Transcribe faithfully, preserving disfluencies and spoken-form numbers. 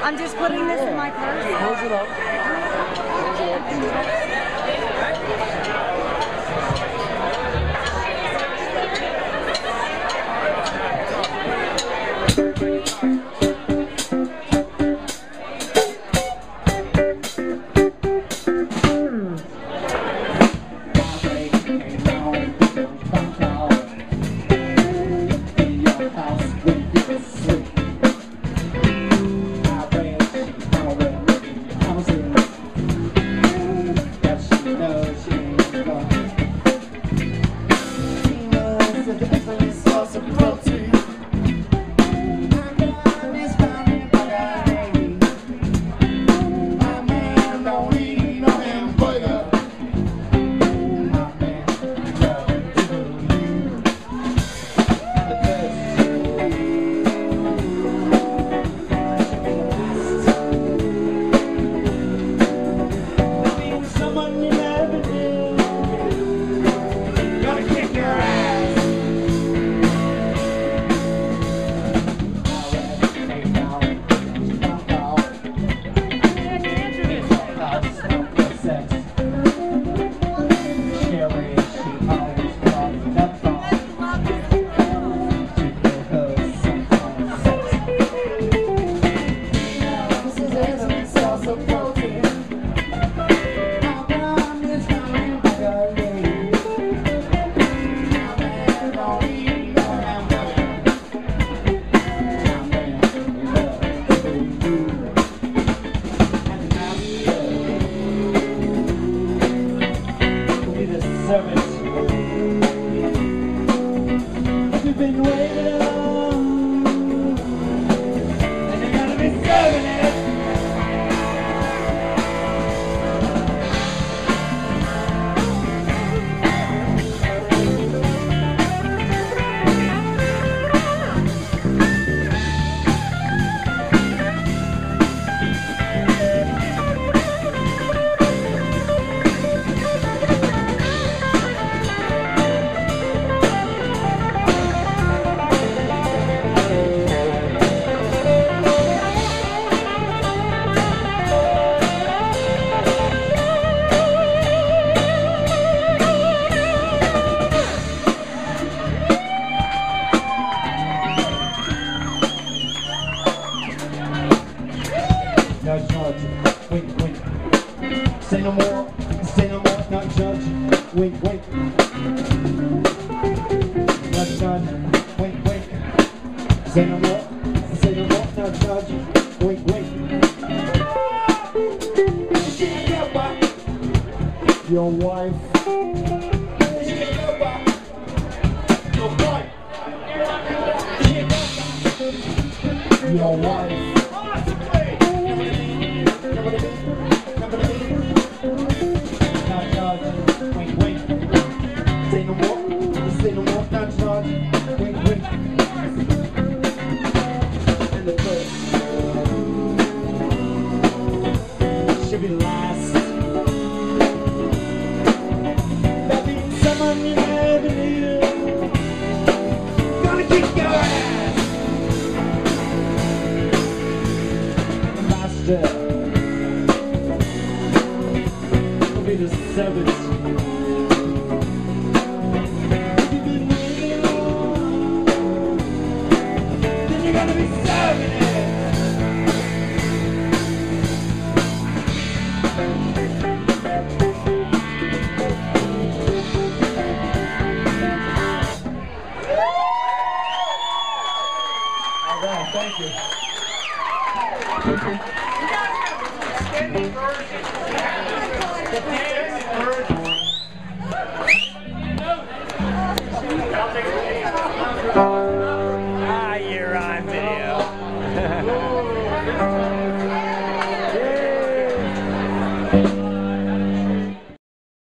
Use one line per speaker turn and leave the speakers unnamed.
I'm just putting this in my purse.
Close it up. Close it up. You've been waiting on, and you're gonna be serving it. Not judge, wink, wink. Say no more, say no more, not judge, wink, wink. Not judge, wink, wink. Say no more, say no more, not judge, wink, wink. Your wife. Your wife. Your wife. Should be last. That means someone you never knew. Gonna kick your ass. Master will be the servant. If you've been waiting on, then you're gonna be serving it. Thank you. You guys have an extended version.